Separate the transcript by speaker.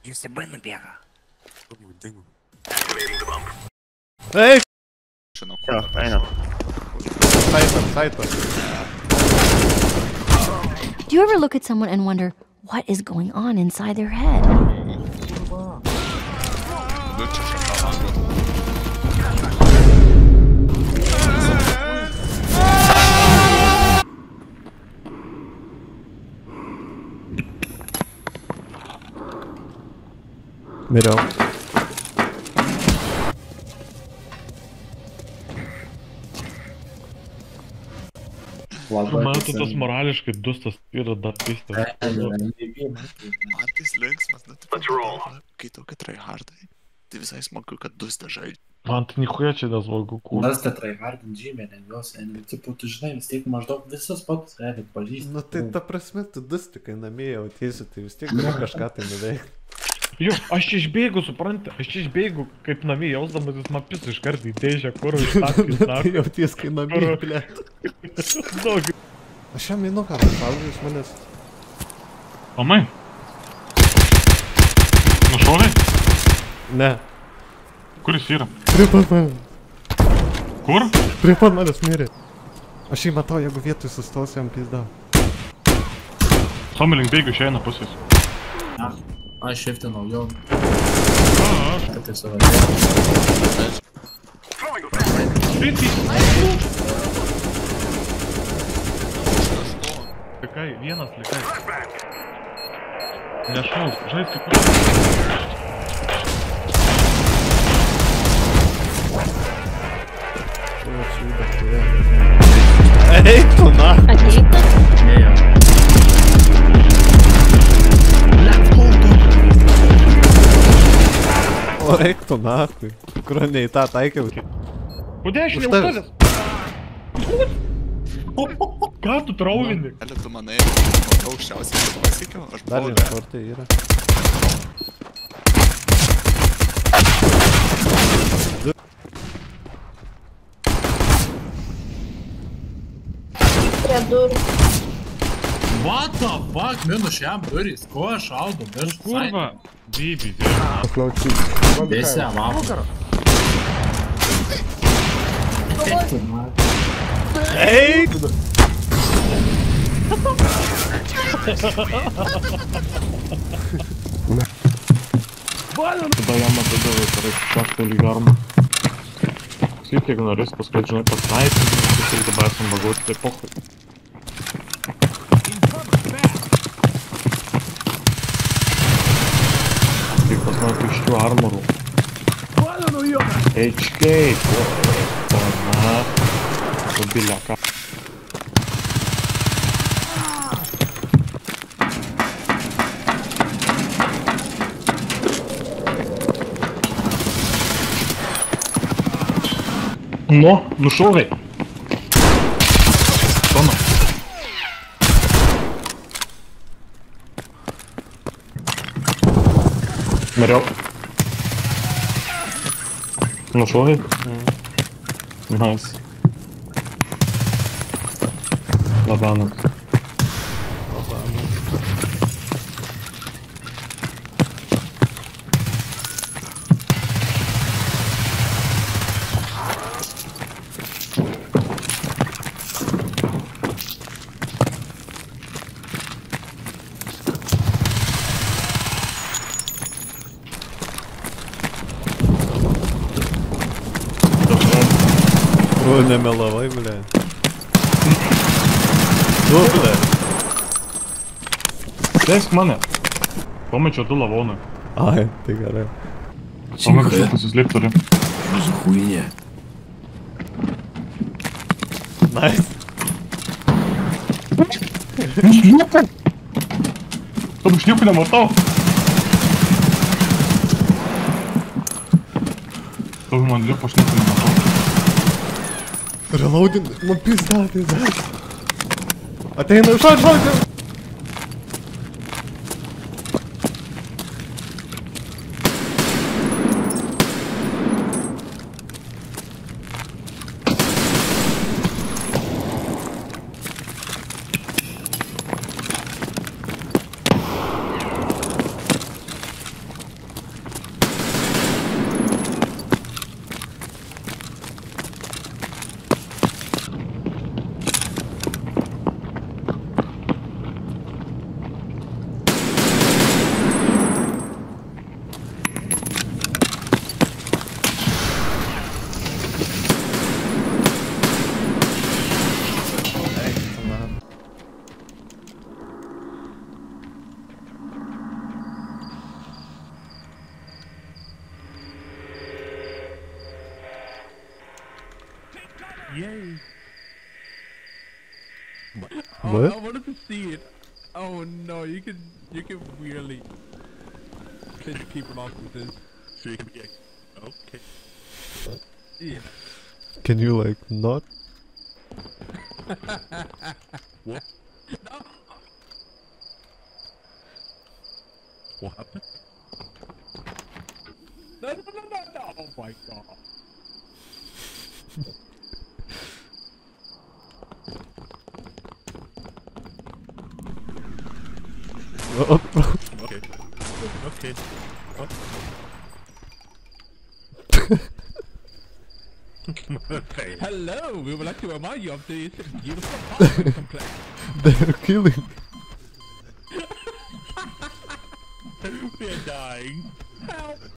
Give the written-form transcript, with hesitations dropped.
Speaker 1: Jūs į B nubėga.
Speaker 2: Eik!
Speaker 3: Žinau,
Speaker 4: Jo, eina.
Speaker 2: Saitas.
Speaker 5: Do you ever look at someone and wonder what is going on inside their head?
Speaker 3: Du čia šakalangas.
Speaker 2: Miriau.
Speaker 6: Man tas morališkai dustas yra dar keistas.
Speaker 3: Man tai linksmas, nu tipo, kai tokie tryhardai, tai visai smagu, kad dustą žaidžia.
Speaker 6: Man tai nichuja čia nesmagu kūrė.
Speaker 7: Nors tai tryhardin žymiai lengviausia, tipo, tu žinai, vis tiek maždaug visus patus realiai pažįsti.
Speaker 2: Nu tai ta prasme, tu dustikai namie jautiesi, tai vis tiek gali kažką tai nuveikti.
Speaker 6: Jo, aš čia išbėgu, supranti, aš čia išbėgu kaip namie jausdamas, jis man pis iš karto į dėžę, kur ištakis
Speaker 2: Tai jauties, kai namie, blėt.
Speaker 6: Daug.
Speaker 2: Aš jam einu ką, pasaulį iš manęs.
Speaker 6: Omai. Nušovė?
Speaker 2: Ne.
Speaker 6: Kur jis yra?
Speaker 2: Prie pat manęs.
Speaker 6: Kur?
Speaker 2: Prie pat manęs mirė. Aš jį matau, jeigu vietoj sustos, jam pizda.
Speaker 6: Somelink bėgiu išeina pusės.
Speaker 7: Aš šiftinau jau.
Speaker 6: Aš.
Speaker 7: Kad tai savadė.
Speaker 6: Likai, vienas likai. Nešauk, žaisk kaip
Speaker 2: Eik tu na!
Speaker 5: Ateik.
Speaker 7: Nėjo.
Speaker 2: O eik tu naktui. Kur ne į tą taikiau.
Speaker 6: Po dešinį
Speaker 2: Už tavęs.
Speaker 6: užtavęs. Ką tu traulini?
Speaker 3: Ali tu manai, kad aukščiausiai pasiekiau, aš
Speaker 2: Dar
Speaker 3: buvau.
Speaker 2: vienas kortai yra.
Speaker 8: Prie durų.
Speaker 7: What the fuck, minus šiam durys, ko aš šaudau, aš
Speaker 6: Kurva? Bibi,
Speaker 7: Dėsi, vakar.
Speaker 2: Eik!
Speaker 6: Tada jam atidavai, karai, kažką lygarmą. Svyk, jeigu norės, paskui, žinai, pasnaipinti, ir dabar esam bagoti, tai pochai. Kaip pasnaipinti iš tų armorų. HK, pana, mobiliaką. Nu, nušovai. Toma. Mariau. Nušovai? Nice. Labanas.
Speaker 2: O, nemelavai, ble. Nu, ble.
Speaker 6: Teisk mane. Pamačiau du lavonai.
Speaker 2: Ai, tai gerai.
Speaker 6: Pamačiau, kažkur pasislėpt turi.
Speaker 7: За хуйня.
Speaker 2: Nice.
Speaker 6: Šniuku! Tadu šniuku nematau. Tadu man lipo šniuku nematau.
Speaker 2: Reloading, nu pizda. Ateina, šauk.
Speaker 1: Yay.
Speaker 2: What?
Speaker 1: I wanted to see it. Oh no, you can really piss people off with this.
Speaker 4: So you can be like, okay.
Speaker 1: Yeah.
Speaker 2: Can you like not?
Speaker 4: What?
Speaker 1: No.
Speaker 4: What happened?
Speaker 1: No. Oh my god.
Speaker 4: Okay. Okay. Oh. Okay.
Speaker 1: Hello, we would like to remind you of this beautiful apartment complex.
Speaker 2: They're killing.
Speaker 4: We're dying.
Speaker 1: Help.